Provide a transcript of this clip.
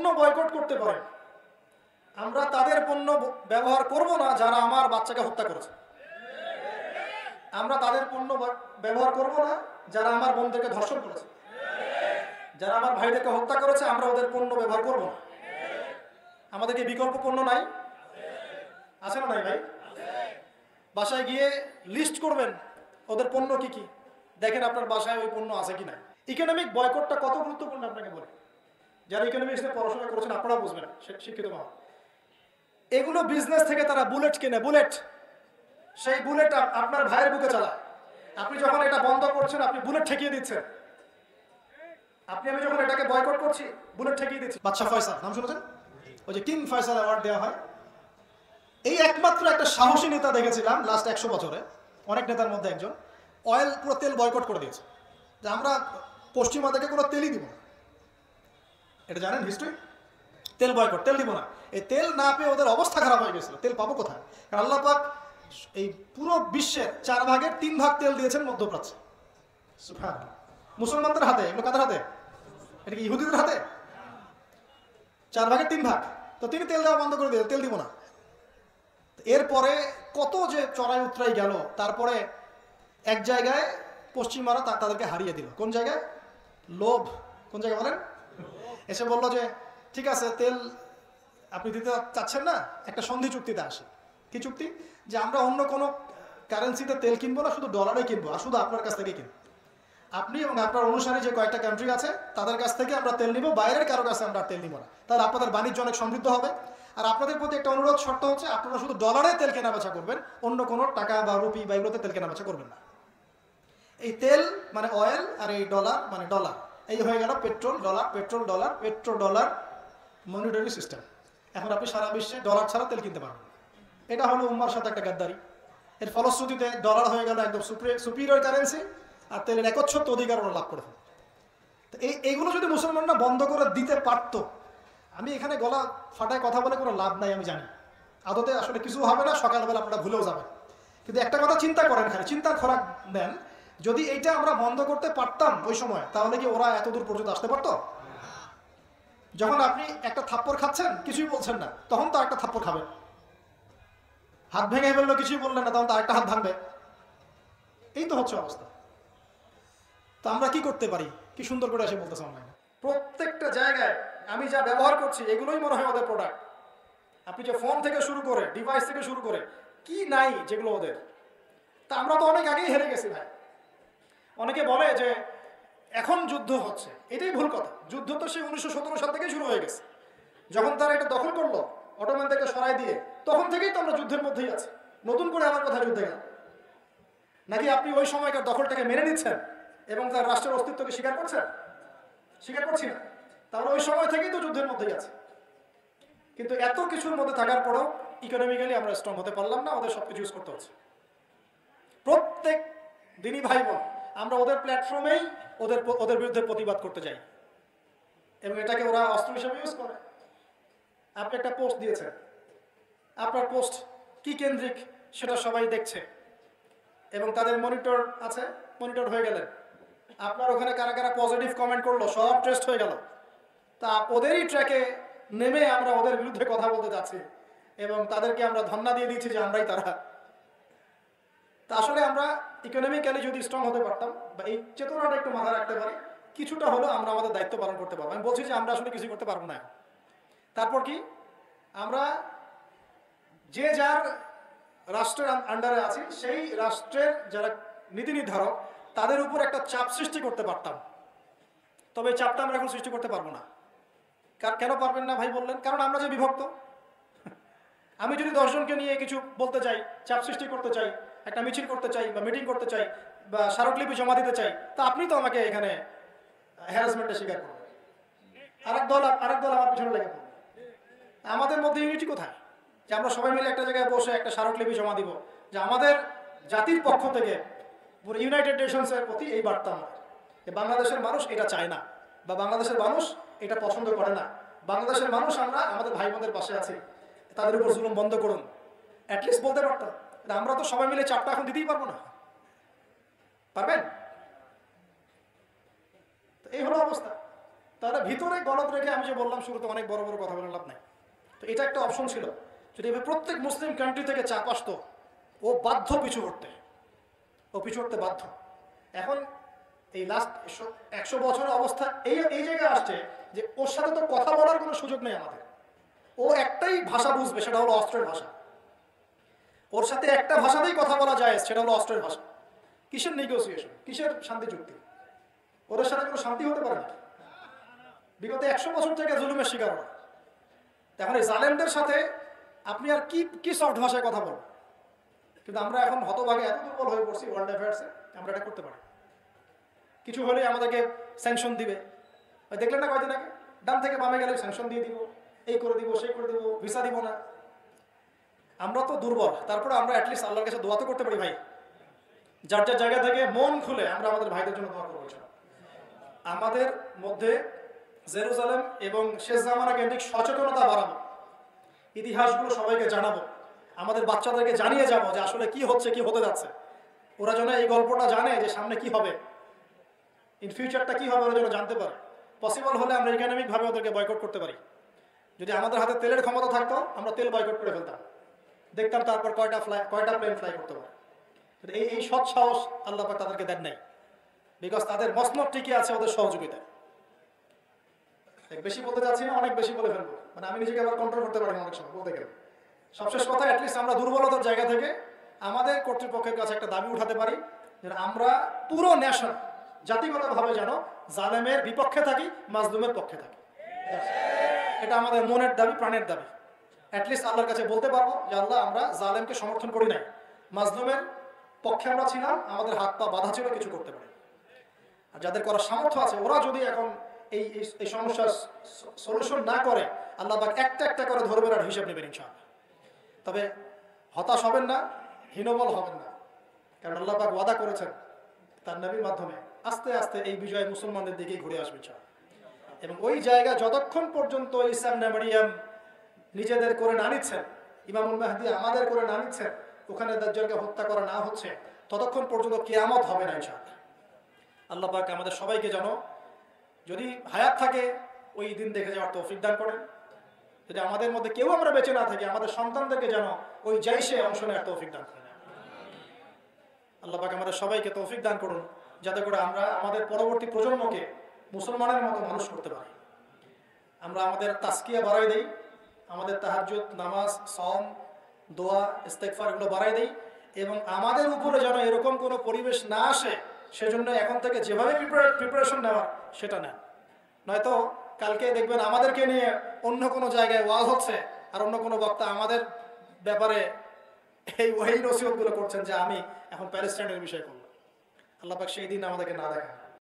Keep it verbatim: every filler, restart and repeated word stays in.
Boycott করতে পারেন, আমরা তাদের পণ্য ব্যবহার করব না যারা আমার বাচ্চাকে হত্যা করেছে। আমরা তাদের পণ্য ব্যবহার করব না যারা আমার বোনদেরকে ধর্ষণ করেছে, যারা আমার ভাইদেরকে হত্যা করেছে, আমরা ওদের পণ্য ব্যবহার করব না। আমাদের কি বিকল্প পণ্য নাই? আছে না নাই ভাই? বাসায় গিয়ে লিস্ট করবেন ওদের পণ্য কি কি, দেখেন আপনার বাসায় ওই পণ্য আছে কিনা। ইকোনমিক বয়কটটা কত গুরুত্বপূর্ণ আপনাকে বলে, যারা ইকোনমিক্স নিয়ে পড়াশোনা করেছেন আপনারা বুঝবেন, শিক্ষিত মানুষ। এগুলো বিজনেস থেকে তারা বুলেট কিনে, বুলেট, সেই বুলেট আপনার ভাইয়ের বুকে চালায়। আপনি যখন এটা বন্ধ করছেন, আপনি বুলেট ঠেকিয়ে দিচ্ছেন। আপনি আমি যখন এটাকে বয়কট করছি, বুলেট ঠেকিয়ে দিচ্ছি। বাদশা ফয়সাল নাম শুনেছেন? ওই যে কিং ফয়সাল অ্যাওয়ার্ড দেওয়া হয়, এই একমাত্র একটা সাহসী নেতা দেখেছিলাম লাস্ট একশো বছরে, অনেক নেতার মধ্যে একজন। অয়েল পুরো তেল বয়কট করে দিয়েছে, যে আমরা পশ্চিমা থেকে কোনো তেলই দিব না। এটা জানেন হিস্ট্রি? তেল বয়কট, তেল দিব না। এই তেল না পেয়ে ওদের অবস্থা খারাপ হয়ে গেছিল। তেল পাবো কোথায়? কারণ আল্লাহ পাক এই পুরো বিশ্বের চার ভাগের তিন ভাগ তেল দিয়েছেন মধ্যপ্রাচ্যে। সুবহানাল্লাহ। মুসলমানদের হাতে, এগুলো কাদের হাতে? এটা কি ইহুদিদের হাতে? চার ভাগের তিন ভাগ। তো তিনি তেল দেওয়া বন্ধ করে দিয়ে, তেল দিব না। এরপরে কত যে চড়াই উতরাই গেল, তারপরে এক জায়গায় পশ্চিমারা তাদেরকে হারিয়ে দিল। কোন জায়গায়? লোভ। কোন জায়গায় বলেন? এসে বলল যে ঠিক আছে, তেল আপনি দিতে চাচ্ছেন না, একটা সন্ধি চুক্তিতে আসে। কি চুক্তি? যে আমরা অন্য কোনো কারেন্সিতে তেল কিনবো না, শুধু ডলারে কিনবো, আর শুধু আপনার কাছ থেকে কিনবো। আপনি এবং আপনার অনুসারী যে কয়েকটা কান্ট্রি আছে তাদের কাছ থেকে আমরা তেল নিব, বাইরের কারো কাছে আমরা তেল নিব না। তাহলে আপনাদের বাণিজ্য অনেক সমৃদ্ধ হবে। আর আপনাদের প্রতি একটা অনুরোধ, শর্ত হচ্ছে আপনারা শুধু ডলারে তেল কেনা বেচা করবেন, অন্য কোনো টাকা বা রুপি বা এগুলোতে তেল কেনা বেচা করবেন না। এই তেল মানে অয়েল, আর এই ডলার মানে ডলার, এই হয়ে গেল petrol dollar, petrol dollar, petrol dollar monetary system. এখন আপনি সারা বিশ্বে ডলার ছাড়া তেল কিনতে পারবেন। এটা হলো উম্মার সাথে একটা গাদ্দারি। এর ফলশ্রুতিতে ডলার হয়ে গেল একদম সুপিরিয়র কারেন্সি, আর তেলের একচ্ছত্ব অধিকার ওরা লাভ করে ফেলে। তো এই এইগুলো যদি মুসলমানরা বন্ধ করে দিতে পারত, আমি এখানে গলা ফাটায় কথা বলে কোনো লাভ নাই, আমি জানি আদতে আসলে কিছু হবে না, সকালবেলা আপনারা ভুলেও যাবেন। কিন্তু একটা কথা চিন্তা করেন, খালি চিন্তার খোরাক দেন, যদি এইটা আমরা বন্ধ করতে পারতাম ওই সময়, তাহলে কি ওরা এত দূর পর্যন্ত আসতে পারতো? যখন আপনি একটা থাপ্পড় খাচ্ছেন, কিছুই বলছেন না, তখন তো একটা থাপ্পড় খাবেন। হাত ভেঙে ফেললো, কিছুই বললেন না, তখন তো আরেকটা হাত ভাঙবে। এই তো হচ্ছে অবস্থা। তো আমরা কি করতে পারি? কি সুন্দর করে এসে বলতেছে অনলাইনে প্রত্যেকটা জায়গায় আমি যা ব্যবহার করছি এগুলোই মনে হয় ওদের প্রোডাক্ট। আপনি যে ফোন থেকে শুরু করে, ডিভাইস থেকে শুরু করে, কি নাই যেগুলো ওদের। তা আমরা তো অনেক আগেই হেরে গেছি ভাই। অনেকে বলে যে এখন যুদ্ধ হচ্ছে, এটাই ভুল কথা। যুদ্ধ তো সেই উনিশশো সতেরো সাল থেকেই শুরু হয়ে গেছে। যখন তারা এটা দখল করলো, অটোমান থেকে সরাই দিয়ে, তখন থেকেই তো আমরা যুদ্ধের মধ্যেই আছি। নতুন করে আমার কথা যুদ্ধে গেল নাকি? আপনি ওই সময়কার দখলটাকে মেনে নিচ্ছেন এবং তার রাষ্ট্রের অস্তিত্বকে স্বীকার করছেন? স্বীকার করছি না। তাহলে ওই সময় থেকেই তো যুদ্ধের মধ্যেই আছে। কিন্তু এত কিছুর মধ্যে থাকার পরেও ইকোনমিক্যালি আমরা স্ট্রং হতে পারলাম না, ওদের সব কিছু ইউজ করতে হচ্ছে। প্রত্যেক দিনই ভাই বোন আমরা ওদের প্ল্যাটফর্মেই ওদের ওদের বিরুদ্ধে প্রতিবাদ করতে যাই, এবং এটাকে ওরা অস্ত্র হিসেবে ইউজ করে। আপনি একটা পোস্ট দিয়েছেন, আপনার পোস্ট কি কেন্দ্রিক সেটা সবাই দেখছে, এবং তাদের মনিটর আছে, মনিটর হয়ে গেলেন। আপনার ওখানে কারা কারা পজিটিভ কমেন্ট করলো সব টেস্ট হয়ে গেল। তা ওদেরই ট্র্যাকে নেমে আমরা ওদের বিরুদ্ধে কথা বলতে যাচ্ছি, এবং তাদেরকে আমরা ধন্যা দিয়ে দিচ্ছি যে আমরাই তারা। তা আসলে আমরা ইকোনমিক্যালি যদি স্ট্রং হতে পারতাম, বা এই চেতনাটা একটু মাথায় রাখতে পারি, কিছুটা হলেও আমরা আমাদের দায়িত্ব পালন করতে পারবো। আমি বলছি যে আমরা আসলে কিছু করতে পারবো না। তারপর কি, আমরা যে যার রাষ্ট্রের আন্ডারে আছি, সেই রাষ্ট্রের যারা নীতি নির্ধারক তাদের উপর একটা চাপ সৃষ্টি করতে পারতাম। তবে এই চাপটা আমরা এখন সৃষ্টি করতে পারবো না। কেন পারবেন না ভাই বললেন? কারণ আমরা যে বিভক্ত। আমি যদি দশজনকে নিয়ে কিছু বলতে চাই, চাপ সৃষ্টি করতে চাই, একটা মিছিল করতে চাই বা মিটিং করতে চাই বা স্মারকলিপি জমা দিতে চাই, তা আপনি তো আমাকে এখানে হ্যারাসমেন্টের শিকার করবেন। আরেক দল আরেক দল আমার পিছনে লেগে পড়বে। আমাদের মধ্যে ইউনিটি কোথায়? যে আমরা সবাই মিলে একটা জায়গায় বসে একটা স্মারকলিপি জমা দিব যে আমাদের জাতির পক্ষ থেকে পুরো ইউনাইটেড নেশনসের প্রতি এই বার্তা আমাদের, যে বাংলাদেশের মানুষ এটা চায় না, বা বাংলাদেশের মানুষ এটা পছন্দ করে না। বাংলাদেশের মানুষ, আমরা আমাদের ভাই বোনদের পাশে আছি, তাদের উপর জুলুম বন্ধ করুন। অ্যাটলিস্ট বলতে পারতাম। আমরা তো সবাই মিলে চাপটা এখন দিতেই পারবো না। পারবেন? এই হলো অবস্থা। তাহলে ভিতরে গলদ রেখে আমি যে বললাম শুরুতে অনেক বড় বড় কথা বলে লাভ নাই। তো এটা একটা অপশন ছিল, যদি এভাবে প্রত্যেক মুসলিম কান্ট্রি থেকে চাপ আসতো, ও বাধ্য পিছু হটতে, ও পিছু হটতে বাধ্য। এখন এই লাস্ট একশো বছরের অবস্থা এই এই জায়গায় আসছে যে ওর সাথে তো কথা বলার কোনো সুযোগ নেই আমাদের। ও একটাই ভাষা বুঝবে, সেটা হলো অস্ত্রের ভাষা। ওর সাথে একটা ভাষাতেই কথা বলা যায়, সেটা হলো অস্ত্রের ভাষা। কিসের নেগোসিয়েশন, কিসের শান্তি চুক্তি? ওদের সাথে কোনো শান্তি হতে পারে না। বিগত একশো বছর থেকে জুলুমের শিকার হয়। এখন এই জালেমদের সাথে আপনি আর কি কি সফট ভাষায় কথা বলবেন? কিন্তু আমরা এখন হতভাগে এত দুর্বল হয়ে পড়ছি ওয়ার্ল্ড অ্যাফেয়ার্সে, আমরা এটা করতে পারি। কিছু হলেই আমাদেরকে স্যাংশন দিবে। দেখলেন না কয়দিন আগে, ডান থেকে বামে গেলে স্যাংশন দিয়ে দিব, এই করে দিব, সেই করে দিব, ভিসা দিব না। আমরা তো দুর্বল, তারপরে আমরা অ্যাটলিস্ট আল্লাহর কাছে দোয়া তো করতে পারি ভাই। যার যার জায়গা থেকে মন খুলে আমরা আমাদের ভাইদের জন্য দোয়া করবো। আমাদের মধ্যে জেরুজালেম এবং শেষ জামানা কেন্দ্রিক সচেতনতা বাড়াবো, ইতিহাসগুলো সবাইকে জানাবো, আমাদের বাচ্চাদেরকে জানিয়ে যাব যে আসলে কি হচ্ছে, কি হতে যাচ্ছে। ওরা যেন এই গল্পটা জানে যে সামনে কি হবে, ইন ফিউচারটা কি হবে, ওরা যেন জানতে পারে। পসিবল হলে আমরা ইকোনমিকভাবে ওদেরকে বয়কট করতে পারি। যদি আমাদের হাতে তেলের ক্ষমতা থাকতো, আমরা তেল বয়কট করে ফেলতাম, দেখতাম তারপর কয়টা ফ্লাই কয়টা প্লেন ফ্লাই করতে পারে। এই এই সৎ সাহস আল্লাহ পাক তাদেরকে দেন নাই, বিকজ তাদের মসনদ টিকে আছে ওদের সহযোগিতায়। বেশি বলতে চাচ্ছি না, অনেক বেশি বলে ফেলবো, মানে আমি নিজেকে আবার কন্ট্রোল করতে পারি না অনেক সময় বলতে গেলে। সবশেষ কথা, অ্যাটলিস্ট আমরা দুর্বলতার জায়গা থেকে আমাদের কর্তৃপক্ষের কাছে একটা দাবি উঠাতে পারি যে আমরা পুরো ন্যাশন জাতিগতভাবে যেন জালেমের বিপক্ষে থাকি, মাজলুমের পক্ষে থাকি। এটা আমাদের মনের দাবি, প্রাণের দাবি। অ্যাটলিস্ট আল্লাহর কাছে বলতে পারবো যে আল্লাহ, আমরা জালেমকে সমর্থন করি নাই, মাজলুমের পক্ষে আমরা ছিলাম, আমাদের হাত পা বাধা ছিল, কিছু করতে পারি। আর যাদের করার সামর্থ্য আছে, ওরা যদি এখন এই এই সমস্যার সলিউশন না করে, আল্লাহ পাক একটা একটা করে ধরবেন আর হিসাব নেবেন ইনশাআল্লাহ। তবে হতাশ হবেন না, হীনবল হবেন না, কারণ আল্লাহ পাক ওয়াদা করেছেন তার নবীর মাধ্যমে আস্তে আস্তে এই বিজয় মুসলমানদের দিকেই ঘুরে আসবে ইনশাআল্লাহ। এবং ওই জায়গা যতক্ষণ পর্যন্ত ইসলাম মারিয়াম নিজেদের করে না নিচ্ছেন, ইমামুল মাহদি আমাদের করে না নিচ্ছেন, ওখানে দাজ্জালকে হত্যা করা না হচ্ছে, ততক্ষণ পর্যন্ত কিয়ামত হবে না ইনশাআল্লাহ। আল্লাহ পাক আমাদের সবাইকে যেন, যদি হায়াত থাকে, ওই দিন দেখে যাওয়ার তৌফিক দান করেন। যদি আমাদের মধ্যে কেউ আমরা বেঁচে না থাকি, আমাদের সন্তানদেরকে যেন ওই জাইশে অংশ নেওয়ার তৌফিক দান করেন। আল্লাহ পাক আমাদের সবাইকে তৌফিক দান করুন, যাতে করে আমরা আমাদের পরবর্তী প্রজন্মকে মুসলমানের মতো মানুষ করতে পারি। আমরা আমাদের তাসকিয়া বাড়াই দেই, আমাদের তাহাজ্জুদ, নামাজ, সাওম, দোয়া, ইস্তেগফার এগুলো বাড়াই দেই, এবং আমাদের উপরে যেন এরকম কোনো পরিবেশ না আসে, সেজন্য এখন থেকে যেভাবে প্রিপারেশন নেওয়ার সেটা নেন। নয়তো কালকে দেখবেন আমাদেরকে নিয়ে অন্য কোনো জায়গায় ওয়াজ হচ্ছে, আর অন্য কোনো বক্তা আমাদের ব্যাপারে এই ওই নসিহতগুলো করছেন যে আমি এখন প্যালেস্টাইনের বিষয় করলাম। আল্লাহ পাক সেই দিন আমাদেরকে না দেখান।